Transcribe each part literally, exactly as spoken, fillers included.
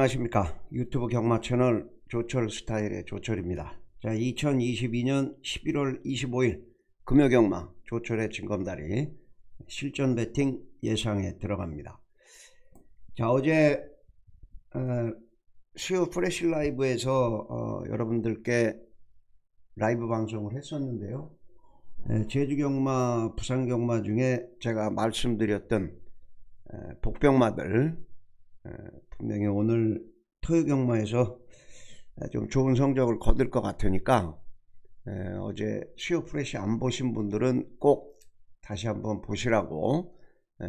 안녕하십니까. 유튜브 경마 채널 조철 스타일의 조철입니다. 자, 이천이십이년 십일월 이십오일 금요경마 조철의 진검다리 실전 배팅 예상에 들어갑니다. 자, 어제 어, 수요 프레시 라이브에서 어, 여러분들께 라이브 방송을 했었는데요. 에, 제주경마 부산경마 중에 제가 말씀드렸던 에, 복병마들 에, 분명히 오늘 토요경마에서 좀 좋은 성적을 거둘 것 같으니까 에, 어제 수요 프레시 안 보신 분들은 꼭 다시 한번 보시라고 에,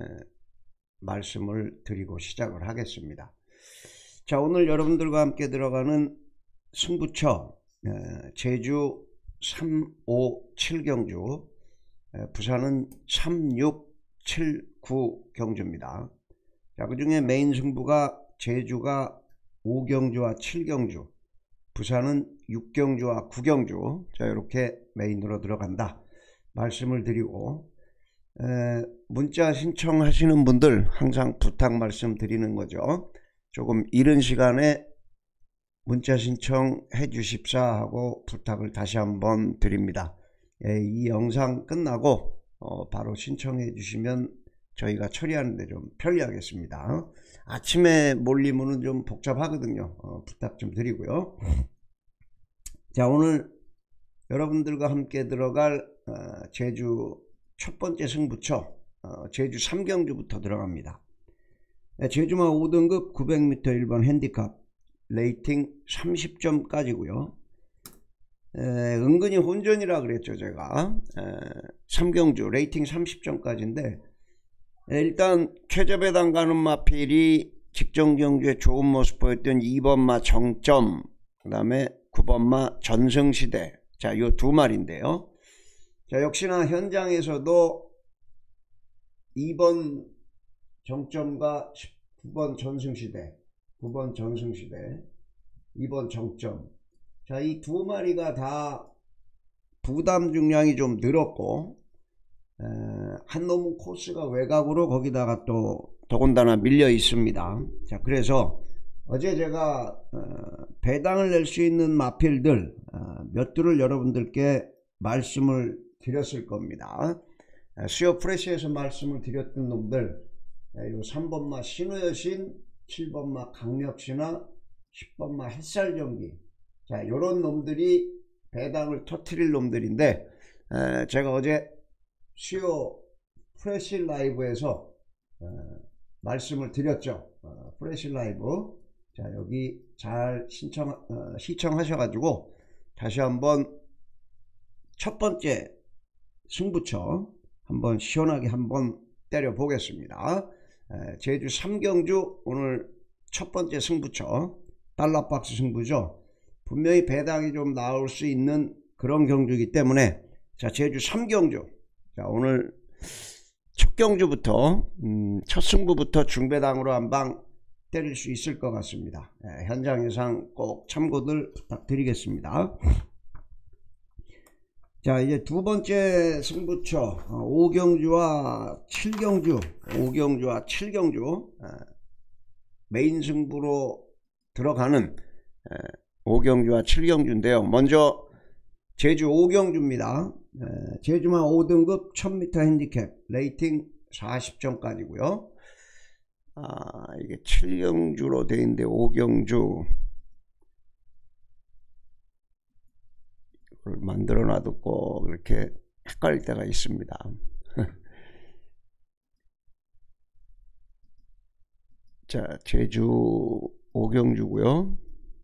말씀을 드리고 시작을 하겠습니다. 자, 오늘 여러분들과 함께 들어가는 승부처 에, 제주 삼, 오, 칠 경주, 에, 부산은 삼, 육, 칠, 구 경주입니다. 자, 그 중에 메인 승부가 제주가 오 경주와 칠 경주, 부산은 육 경주와 구 경주. 자, 이렇게 메인으로 들어간다 말씀을 드리고, 에, 문자 신청하시는 분들 항상 부탁 말씀드리는 거죠. 조금 이른 시간에 문자 신청해 주십사 하고 부탁을 다시 한번 드립니다. 에, 이 영상 끝나고 어, 바로 신청해 주시면 저희가 처리하는데 좀 편리하겠습니다. 아침에 몰리면은 좀 복잡하거든요. 어, 부탁 좀 드리고요. 자, 오늘 여러분들과 함께 들어갈 어, 제주 첫 번째 승부처 어, 제주 삼 경주부터 들어갑니다. 네, 제주마 오 등급 구백 미터 일 번 핸디캡 레이팅 삼십 점까지고요. 에, 은근히 혼전이라 그랬죠 제가. 에, 삼 경주 레이팅 삼십 점까지인데 에, 일단 최저배당 가는 마필이 직전 경주에 좋은 모습 보였던 이 번마 정점, 그 다음에 구 번마 전승시대. 자, 요 두 마리인데요. 자, 역시나 현장에서도 이 번 정점과 구 번 전승시대, 구 번 전승시대, 이 번 정점. 자, 이 두 마리가 다 부담 중량이 좀 늘었고, 에, 한 놈은 코스가 외곽으로 거기다가 또 더군다나 밀려 있습니다. 자, 그래서 어제 제가 어, 배당을 낼 수 있는 마필들 어, 몇 두를 여러분들께 말씀을 드렸을 겁니다. 에, 수요 프레시에서 말씀을 드렸던 놈들, 에, 요 삼 번마 신우여신, 칠 번마 강력신화, 십 번마 햇살전기. 자, 요런 놈들이 배당을 터트릴 놈들인데, 에, 제가 어제 수요 프레시 라이브에서 에, 말씀을 드렸죠. 어, 프레시 라이브. 자, 여기 잘 신청, 어, 시청하셔가지고 다시 한번 첫 번째 승부처 한번 시원하게 한번 때려 보겠습니다. 에, 제주 삼 경주 오늘 첫 번째 승부처 달러박스 승부죠. 분명히 배당이 좀 나올 수 있는 그런 경주이기 때문에, 자, 제주 삼 경주. 자, 오늘 첫 경주부터 음, 첫 승부부터 중배당으로 한방 때릴 수 있을 것 같습니다. 예, 현장 예상 꼭 참고들 부탁드리겠습니다. 자, 이제 두 번째 승부처 오 경주와 칠 경주, 오 경주와 칠 경주 예, 메인 승부로 들어가는 예, 오 경주와 칠 경주인데요. 먼저 제주 오 경주입니다. 에, 제주마 오 등급 천 미터 핸디캡 레이팅 사십 점까지고요. 아, 이게 칠 경주로 되어 있는데 오 경주 이걸 만들어 놔도 꼭 이렇게 헷갈릴 때가 있습니다. 자, 제주 오 경주고요.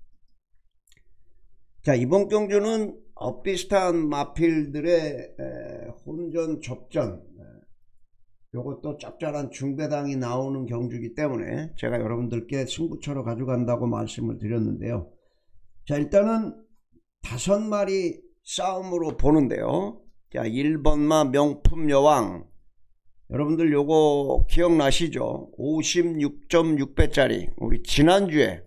자, 이번 경주는 엇비슷한 마필들의 에, 혼전 접전, 요것도 짭짤한 중배당이 나오는 경주이기 때문에 제가 여러분들께 승부처로 가져간다고 말씀을 드렸는데요. 자, 일단은 다섯 마리 싸움으로 보는데요. 자, 일 번마 명품 여왕, 여러분들 요거 기억나시죠? 오십육 점 육 배짜리 우리 지난주에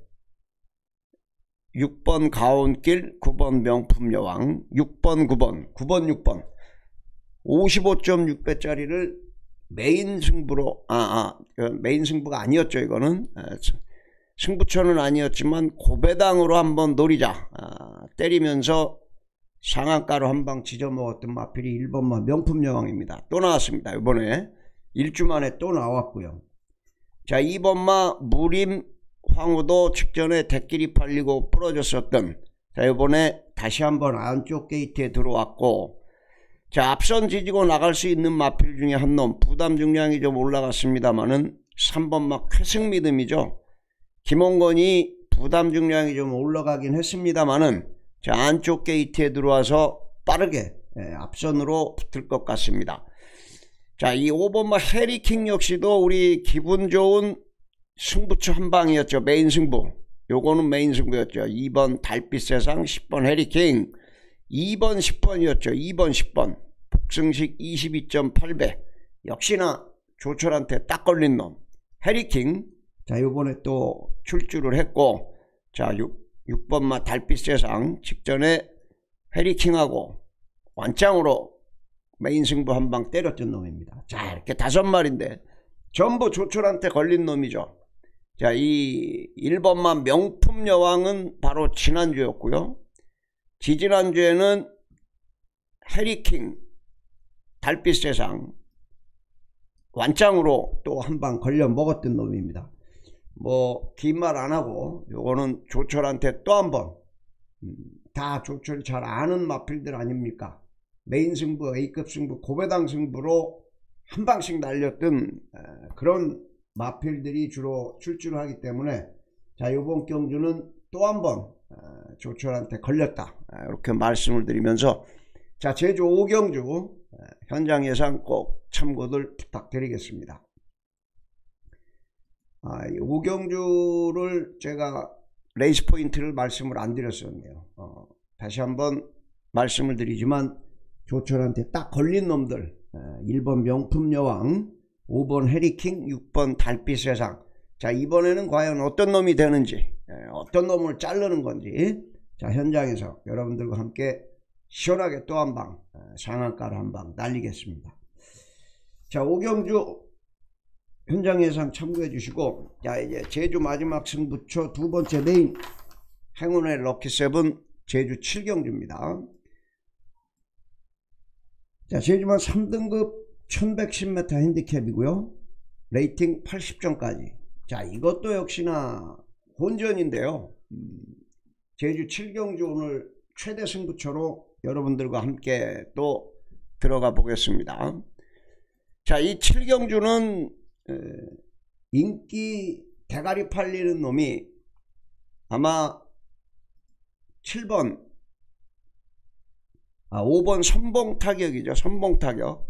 육 번 가온길, 구 번 명품여왕, 육 번 구 번, 구 번 육 번 오십오 점 육 배짜리를 메인 승부로 아, 아 메인 승부가 아니었죠. 이거는 승부처는 아니었지만 고배당으로 한번 노리자 아, 때리면서 상한가로 한방 지져먹었던 마필이 일 번마 명품여왕입니다. 또 나왔습니다. 이번에 일 주 만에 또 나왔고요. 자, 이 번마 무림 황후도 직전에 대끼리 팔리고 부러졌었던, 자, 이번에 다시 한번 안쪽 게이트에 들어왔고, 자, 앞선 지지고 나갈 수 있는 마필 중에 한 놈, 부담 중량이 좀 올라갔습니다만은 삼 번마 쾌승믿음이죠. 김홍건이 부담 중량이 좀 올라가긴 했습니다만은, 자, 안쪽 게이트에 들어와서 빠르게 예, 앞선으로 붙을 것 같습니다. 자, 이 오 번마 해리킹 역시도 우리 기분 좋은 승부처 한 방이었죠. 메인 승부. 요거는 메인 승부였죠. 이 번 달빛세상, 십 번 해리킹, 이 번 십 번이었죠. 이 번 십 번 복승식 이십이 점 팔 배. 역시나 조철한테 딱 걸린 놈 해리킹. 자, 요번에 또 출주를 했고, 자, 육 번마 달빛세상 직전에 해리킹하고 완짱으로 메인 승부 한 방 때렸던 놈입니다. 자, 이렇게 다섯 마리인데 전부 조철한테 걸린 놈이죠. 자, 이 일 번마 명품여왕은 바로 지난주였고요. 지지난주에는 해리킹, 달빛세상 완짱으로 또 한 방 걸려 먹었던 놈입니다. 뭐 긴 말 안하고 요거는 조철한테 또 한번 음, 다 조철이 잘 아는 마필들 아닙니까? 메인 승부, A급 승부, 고배당 승부로 한 방씩 날렸던 에, 그런 마필들이 주로 출주를 하기 때문에, 자, 요번 경주는 또 한번 조철한테 걸렸다 이렇게 말씀을 드리면서, 자, 제주 오 경주 에, 현장 예상 꼭 참고들 부탁드리겠습니다. 아, 오 경주를 제가 레이스 포인트를 말씀을 안 드렸었네요. 어, 다시 한번 말씀을 드리지만 조철한테 딱 걸린 놈들, 일 번 명품여왕, 오 번 해리킹, 육 번 달빛세상. 자, 이번에는 과연 어떤 놈이 되는지, 어떤 놈을 자르는 건지, 자, 현장에서 여러분들과 함께 시원하게 또 한 방, 상한가를 한 방 날리겠습니다. 자, 오 경주 현장 예상 참고해 주시고, 자, 이제 제주 마지막 승부처 두 번째 메인 행운의 럭키세븐 제주 칠 경주입니다. 자, 제주만 삼 등급 천백십 미터 핸디캡이고요. 레이팅 팔십 점까지. 자, 이것도 역시나 본전인데요. 음, 제주 칠 경주 오늘 최대 승부처로 여러분들과 함께 또 들어가 보겠습니다. 자, 이 칠 경주는 에, 인기 대가리 팔리는 놈이 아마 칠 번, 아, 오 번 선봉 타격이죠. 선봉 타격.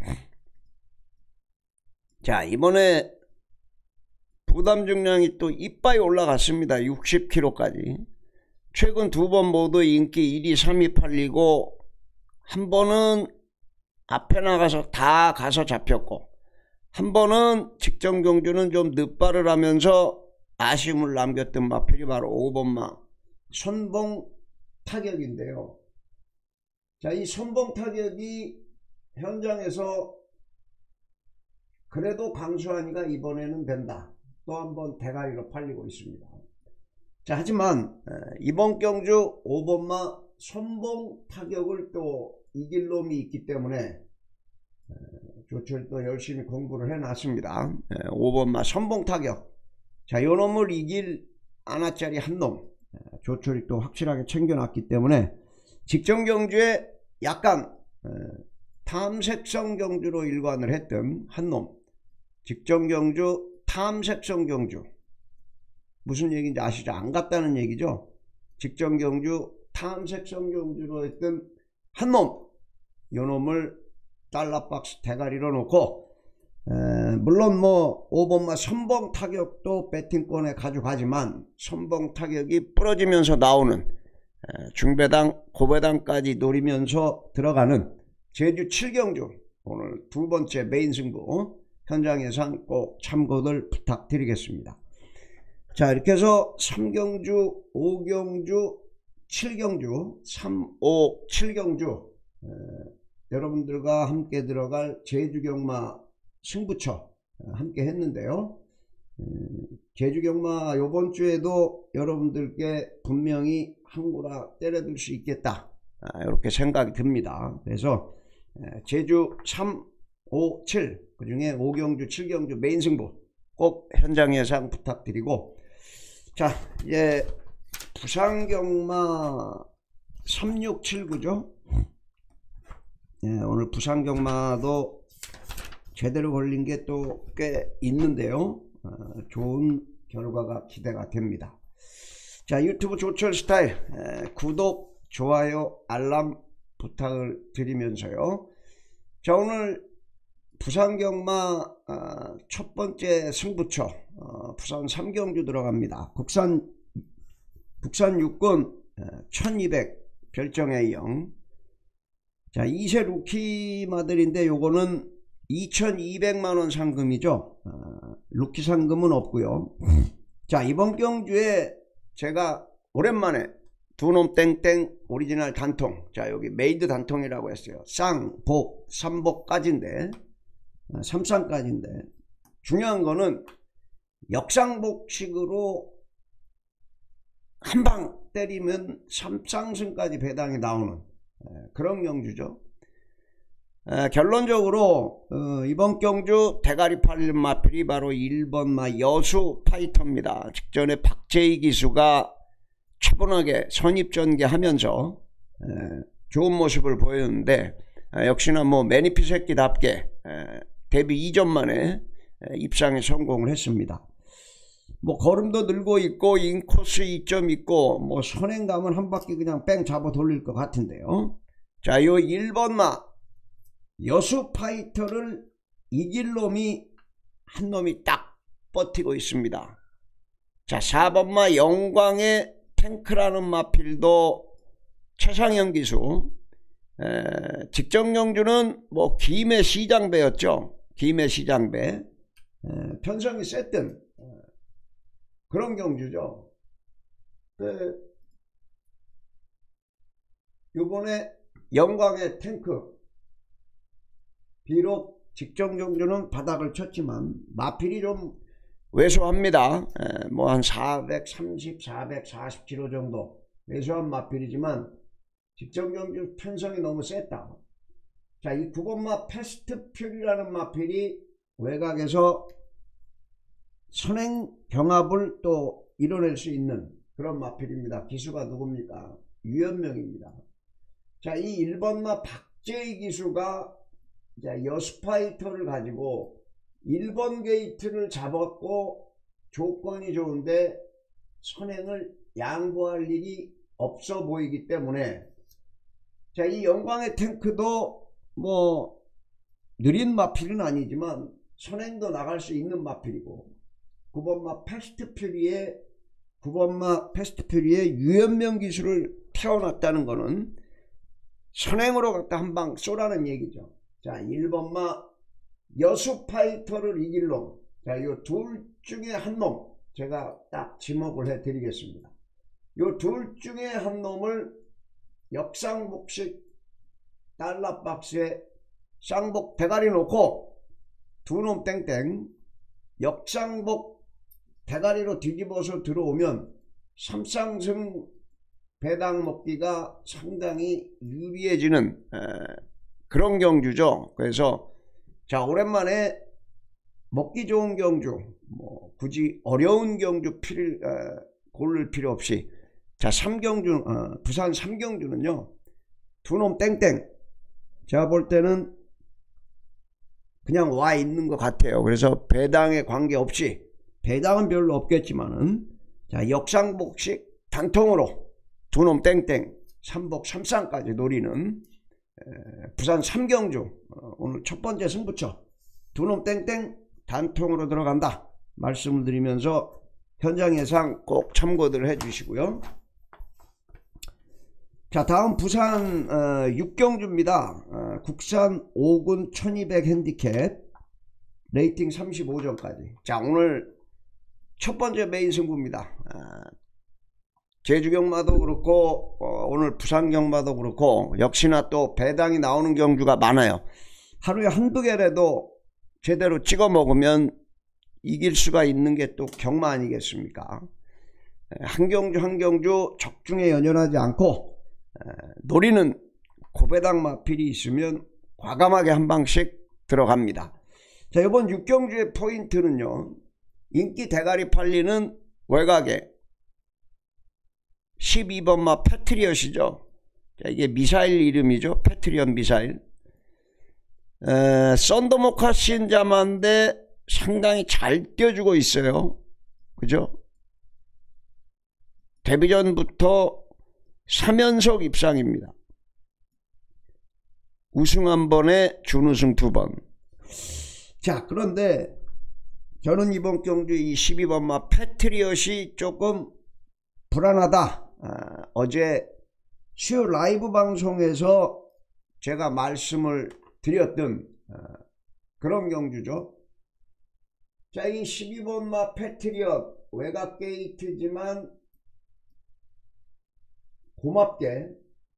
자, 이번에 부담 중량이 또 이빠이 올라갔습니다. 육십 킬로그램까지. 최근 두 번 모두 인기 일 위, 삼 위 팔리고, 한 번은 앞에 나가서 다 가서 잡혔고, 한 번은 직전 경주는 좀 늦발을 하면서 아쉬움을 남겼던 마필이 바로 오 번마 선봉 타격인데요. 자, 이 선봉 타격이 현장에서 그래도 강수환이가 이번에는 된다. 또 한 번 대가리로 팔리고 있습니다. 자, 하지만 이번 경주 오 번마 선봉 타격을 또 이길 놈이 있기 때문에 조철 또 열심히 공부를 해놨습니다. 오 번마 선봉 타격. 자, 요 놈을 이길 하나짜리 한 놈 조철이 또 확실하게 챙겨놨기 때문에 직전 경주에 약간 탐색성 경주로 일관을 했던 한 놈, 직전 경주 탐색성 경주, 무슨 얘기인지 아시죠? 안 갔다는 얘기죠. 직전 경주 탐색성 경주로 했던 한 놈, 요 놈을 달러박스 대가리로 놓고, 에, 물론 뭐 오 번마 선봉 타격도 배팅권에 가져가지만 선봉 타격이 부러지면서 나오는 에, 중배당 고배당까지 노리면서 들어가는 제주 칠 경주 오늘 두 번째 메인 승부 현장 예상 꼭 참고들 부탁드리겠습니다. 자, 이렇게 해서 삼 경주, 오 경주, 칠 경주, 삼, 오, 칠 경주 에, 여러분들과 함께 들어갈 제주경마 승부처 함께 했는데요. 제주경마 요번주에도 여러분들께 분명히 한구라 때려줄 수 있겠다, 이렇게 생각이 듭니다. 그래서 제주 삼, 오, 칠 그 중에 오 경주 칠 경주 메인 승부 꼭 현장 예상 부탁드리고, 자 이제 부산경마 삼, 육, 칠, 구죠. 예, 오늘 부산경마도 제대로 걸린 게 또 꽤 있는데요. 어, 좋은 결과가 기대가 됩니다. 자, 유튜브 조철 스타일 에, 구독, 좋아요, 알람 부탁을 드리면서요. 자, 오늘 부산경마 어, 첫 번째 승부처 어, 부산 삼 경주 들어갑니다. 국산 국산 육군 에, 천이백 별정 A형. 자, 이 세 루키마들인데 요거는 이천이백만 원 상금이죠. 어, 루키 상금은 없고요. 자, 이번 경주에 제가 오랜만에 두놈 땡땡 오리지널 단통, 자 여기 메이드 단통이라고 했어요. 쌍, 복, 삼복까지인데 어, 삼쌍까지인데 중요한 거는 역상복식으로 한방 때리면 삼쌍승까지 배당이 나오는 에, 그런 경주죠. 에, 결론적으로 어, 이번 경주 대가리 팔린 마필이 바로 일 번 마 여수 파이터입니다. 직전에 박재희 기수가 차분하게 선입전개하면서 에, 좋은 모습을 보였는데, 에, 역시나 뭐 매니피 새끼답게 에, 데뷔 이 전 만에 에, 입상에 성공을 했습니다. 뭐 걸음도 늘고 있고 인코스 이 점 있고 뭐 선행감은 한 바퀴 그냥 뺑 잡아 돌릴 것 같은데요. 자, 요 일 번 마 여수 파이터를 이길 놈이 한 놈이 딱 버티고 있습니다. 자, 사 번 마 영광의 탱크라는 마필도 최상현 기수. 에, 직전경주는 뭐 김해 시장배였죠. 김해 시장배. 에, 편성이 셌던 에, 그런 경주죠. 그, 요번에 영광의 탱크, 비록 직전 경주는 바닥을 쳤지만 마필이 좀 왜소합니다. 뭐 한 사백삼십, 사백사십 킬로그램 정도 왜소한 마필이지만 직전 경주 편성이 너무 셌다. 자, 이 구 번 마 패스트 퓨리라는 마필이 외곽에서 선행 경합을 또 이뤄낼 수 있는 그런 마필입니다. 기수가 누굽니까? 유현명입니다. 자, 이 일 번 마 박재희 기수가 자, 여수파이터를 가지고 일 번 게이트를 잡았고 조건이 좋은데 선행을 양보할 일이 없어 보이기 때문에, 자, 이 영광의 탱크도 뭐 느린 마필은 아니지만 선행도 나갈 수 있는 마필이고, 구 번 마 패스트 퓨리의 구 번 마 패스트 퓨리의 유현명 기수를 태워놨다는 거는 선행으로 갖다 한 방 쏘라는 얘기죠. 자, 일 번 마 여수 파이터를 이길 놈. 자, 요 둘 중에 한 놈 제가 딱 지목을 해 드리겠습니다. 요 둘 중에 한 놈을 역상복식 달러박스에 쌍복 대가리 놓고 두 놈 땡땡 역상복 대가리로 뒤집어서 들어오면 삼쌍승 배당 먹기가 상당히 유리해지는 에, 그런 경주죠. 그래서 자, 오랜만에 먹기 좋은 경주, 뭐 굳이 어려운 경주 필, 에, 고를 필요 없이, 자, 삼 경주 어, 부산 삼 경주는요 두 놈 땡땡 제가 볼 때는 그냥 와 있는 것 같아요. 그래서 배당에 관계없이, 배당은 별로 없겠지만은, 자, 역상복식 단통으로 두 놈 땡땡 삼복 삼쌍까지 노리는 에, 부산 삼 경주 어, 오늘 첫 번째 승부처 두 놈 땡땡 단통으로 들어간다 말씀을 드리면서 현장 예상 꼭 참고들 해 주시고요. 자, 다음 부산 어, 육 경주입니다. 어, 국산 오 군 천이백 핸디캡 레이팅 삼십오 점까지. 자, 오늘 첫 번째 메인 승부입니다. 어, 제주경마도 그렇고 어, 오늘 부산경마도 그렇고 역시나 또 배당이 나오는 경주가 많아요. 하루에 한두 개라도 제대로 찍어 먹으면 이길 수가 있는 게 또 경마 아니겠습니까? 한 경주 한 경주 적중에 연연하지 않고 노리는 고배당 마필이 있으면 과감하게 한 방씩 들어갑니다. 자, 이번 육 경주의 포인트는요, 인기 대가리 팔리는 외곽에 십이 번마 패트리엇이죠. 자, 이게 미사일 이름이죠. 패트리엇 미사일. 에, 썬더모카신 자만데 상당히 잘 뛰어주고 있어요. 그죠? 데뷔전부터 삼 연속 입상입니다. 우승 한 번에 준우승 두 번. 자, 그런데 저는 이번 경주 이 십이 번마 패트리엇이 조금 불안하다. 아, 어제 수요 라이브 방송에서 제가 말씀을 드렸던 아, 그런 경주죠. 자, 이 십이 번마 패트리엇 외곽 게이트지만 고맙게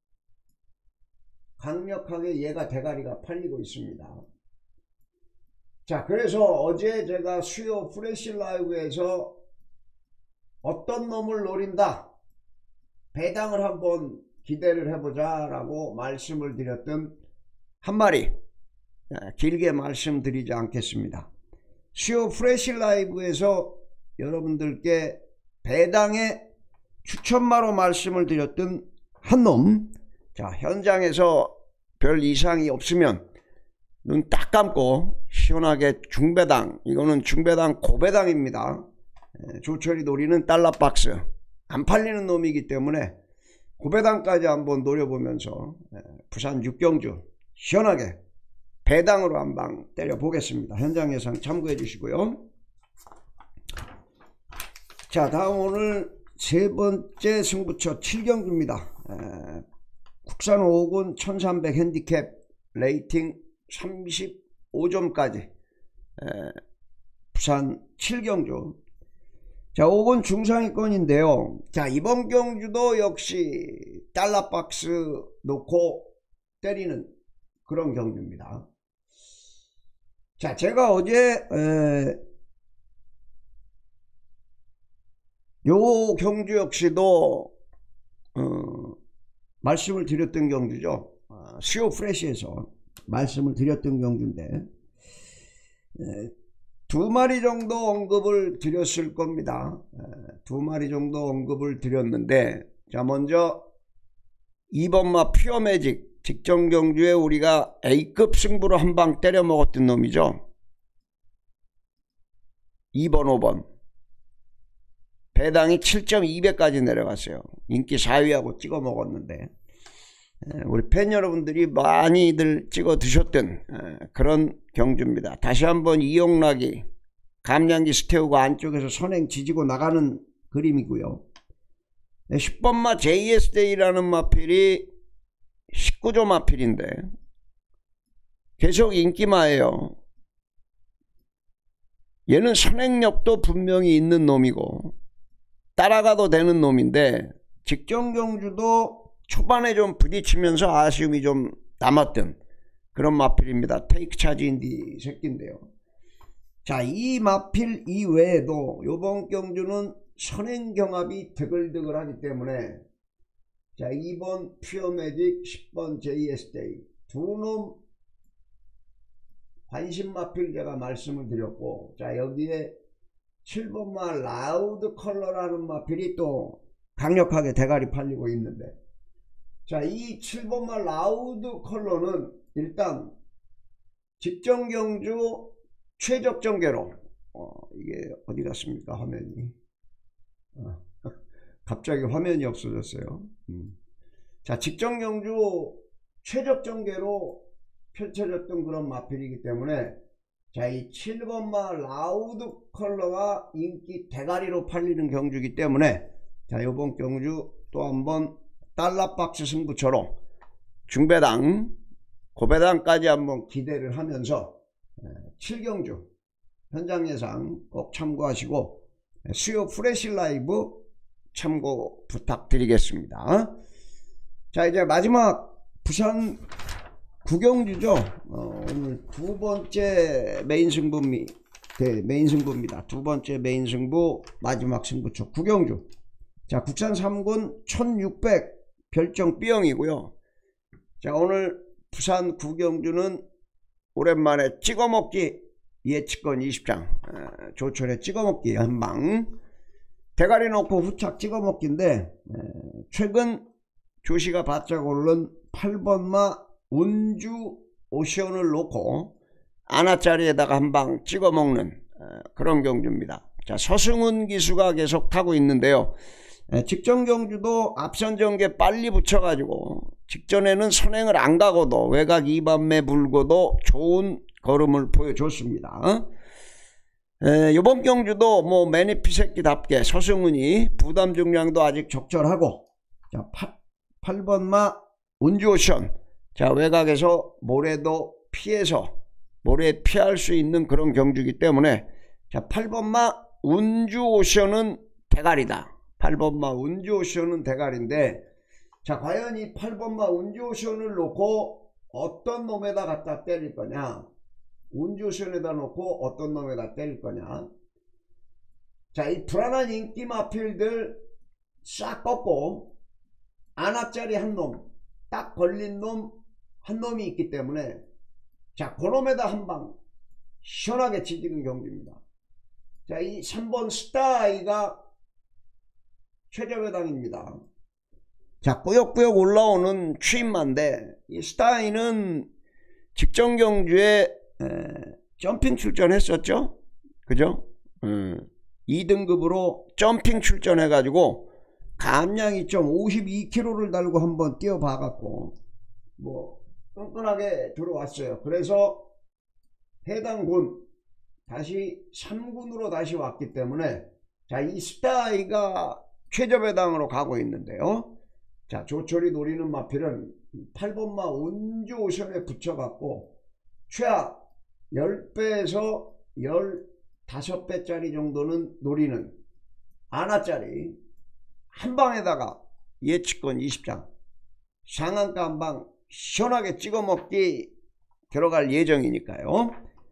강력하게 얘가 대가리가 팔리고 있습니다. 자, 그래서 어제 제가 수요 프레시 라이브에서 어떤 놈을 노린다, 배당을 한번 기대를 해보자 라고 말씀을 드렸던 한 마리, 길게 말씀드리지 않겠습니다. 수요 프레시 라이브에서 여러분들께 배당의 추천마로 말씀을 드렸던 한 놈, 자, 현장에서 별 이상이 없으면 눈 딱 감고 시원하게 중배당, 이거는 중배당 고배당입니다. 조철이 노리는 달러박스, 안 팔리는 놈이기 때문에 고배당까지 한번 노려보면서 부산 육 경주 시원하게 배당으로 한 방 때려보겠습니다. 현장 예상 참고해 주시고요. 자, 다음 오늘 세 번째 승부처 칠 경주입니다. 에, 국산 오 군 천삼백 핸디캡 레이팅 삼십오 점까지 에, 부산 칠 경주. 자, 오 군 중상위권인데요. 자, 이번 경주도 역시 달러박스 놓고 때리는 그런 경주입니다. 자, 제가 어제 에, 요 경주 역시도 어, 말씀을 드렸던 경주죠. 어, 수요 프레시에서 말씀을 드렸던 경주인데 에, 두 마리 정도 언급을 드렸을 겁니다. 에, 두 마리 정도 언급을 드렸는데, 자, 먼저 이 번마 퓨어매직 직전 경주에 우리가 A급 승부로 한 방 때려 먹었던 놈이죠. 이 번, 오 번. 배당이 칠 점 이백까지 내려갔어요. 인기 사 위하고 찍어 먹었는데, 우리 팬 여러분들이 많이들 찍어 드셨던 그런 경주입니다. 다시 한번 이용락이 감량기 스테우가 안쪽에서 선행 지지고 나가는 그림이고요. 십 번마 제이에스데이라는 마필이 십구 조 마필인데 계속 인기마예요. 얘는 선행력도 분명히 있는 놈이고 따라가도 되는 놈인데, 직전 경주도 초반에 좀 부딪히면서 아쉬움이 좀 남았던 그런 마필입니다. 테이크 차지인디 새끼인데요. 자, 이 마필 이외에도 요번 경주는 선행 경합이 드글드글하기 때문에, 자, 이 번 퓨어매직, 십 번 제이에스데이 두 놈 관심 마필 제가 말씀을 드렸고, 자, 여기에 칠 번마 라우드 컬러라는 마필이 또 강력하게 대가리 팔리고 있는데, 자, 이 칠 번마 라우드 컬러는 일단 직전 경주 최적 전개로, 어, 이게 어디 갔습니까 화면이? 어, 갑자기 화면이 없어졌어요. 음. 자, 직전 경주 최적 전개로 펼쳐졌던 그런 마필이기 때문에, 자, 이 칠 번마 라우드 컬러가 인기 대가리로 팔리는 경주이기 때문에, 자, 요번 경주 또 한번 달러박스 승부처럼 중배당 고배당까지 한번 기대를 하면서 칠 경주 현장 예상 꼭 참고하시고 수요 프레시 라이브 참고 부탁드리겠습니다. 자, 이제 마지막 부산 구경주죠. 어, 오늘 두 번째 메인 승부입니다. 네, 메인 승부입니다. 두 번째 메인 승부, 마지막 승부처 구경주. 자, 국산 삼 군 천육백 별정 B형이고요. 자, 오늘 부산 구경주는 오랜만에 찍어먹기 예측권 이십 장, 에, 조철에 찍어먹기 한방, 대가리 놓고 후착 찍어먹기인데, 에, 최근 조시가 바짝 오른 팔 번마 운주 오션을 놓고 아나짜리에다가 한방 찍어먹는 에, 그런 경주입니다. 자, 서승훈 기수가 계속 타고 있는데요. 에, 직전 경주도 앞선 전개 빨리 붙여가지고 직전에는 선행을 안 가고도 외곽 이 반매 불고도 좋은 걸음을 보여줬습니다. 에, 이번 경주도 뭐 매니피 새끼답게 서승훈이 부담 중량도 아직 적절하고, 자, 팔 번마 운주오션, 자, 외곽에서 모래도 피해서 모래 피할 수 있는 그런 경주이기 때문에, 자, 팔 번마 운주오션은 대가리다. 팔 번마 운주오션은 대가리인데, 자, 과연 이 팔 번마 운주오션을 놓고 어떤 놈에다 갖다 때릴 거냐, 운주오션에다 놓고 어떤 놈에다 때릴 거냐. 자, 이 불안한 인기 마필들 싹 꺾고 아나짜리 한 놈, 딱 걸린 놈 한 놈이 있기 때문에, 자, 그놈에다 한방 시원하게 지지는 경기입니다. 자, 이 삼 번 스타아이가 최저배당입니다. 자, 꾸역꾸역 올라오는 추임마인데, 이 스타아이는 직전 경주에 에, 점핑 출전했었죠. 그죠? 음, 이 등급으로 점핑 출전해 가지고 감량이 좀 오십이 킬로미터를 달고 한번 뛰어봐 갖고 뭐 끈끈하게 들어왔어요. 그래서 해당 군 다시 삼 군으로 다시 왔기 때문에, 자, 이 스타아이가 최저배당으로 가고 있는데요. 자, 조철이 노리는 마필은 팔 번마 운주오션에 붙여갖고 최하 십 배에서 십오 배짜리 정도는 노리는 아나짜리 한방에다가 예측권 이십 장, 상한가 한방 시원하게 찍어먹기 들어갈 예정이니까요.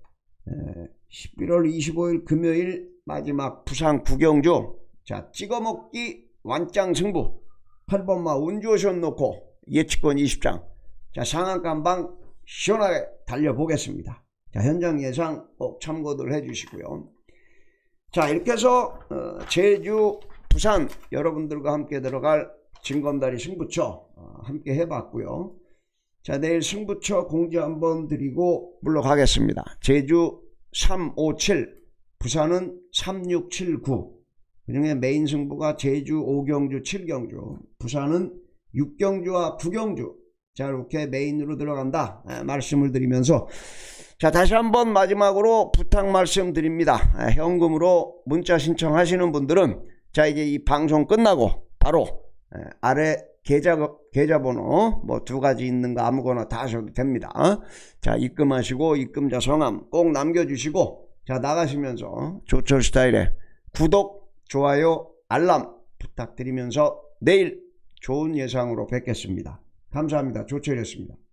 십일월 이십오일 금요일 마지막 부산 구경주, 자, 찍어먹기 완짱 승부, 팔 번마 운주오션 놓고 예측권 이십 장, 자, 상한가 한방 시원하게 달려보겠습니다. 자, 현장 예상 꼭 참고들 해주시고요. 자, 이렇게 해서 어, 제주, 부산 여러분들과 함께 들어갈 진검다리 승부처 어, 함께 해봤고요. 자, 내일 승부처 공지 한번 드리고 물러가겠습니다. 제주 삼오칠, 부산은 삼육칠구, 그중에 메인 승부가 제주 오경주 칠경주, 부산은 육경주와 구경주, 자, 이렇게 메인으로 들어간다 에, 말씀을 드리면서, 자, 다시 한번 마지막으로 부탁 말씀드립니다. 에, 현금으로 문자 신청하시는 분들은, 자, 이제 이 방송 끝나고 바로 에, 아래 계좌, 계좌번호 뭐 두 가지 있는 거 아무거나 다 하셔도 됩니다. 어? 자, 입금하시고 입금자 성함 꼭 남겨주시고, 자, 나가시면서 조철 스타일의 구독, 좋아요, 알람 부탁드리면서 내일 좋은 예상으로 뵙겠습니다. 감사합니다. 조철이었습니다.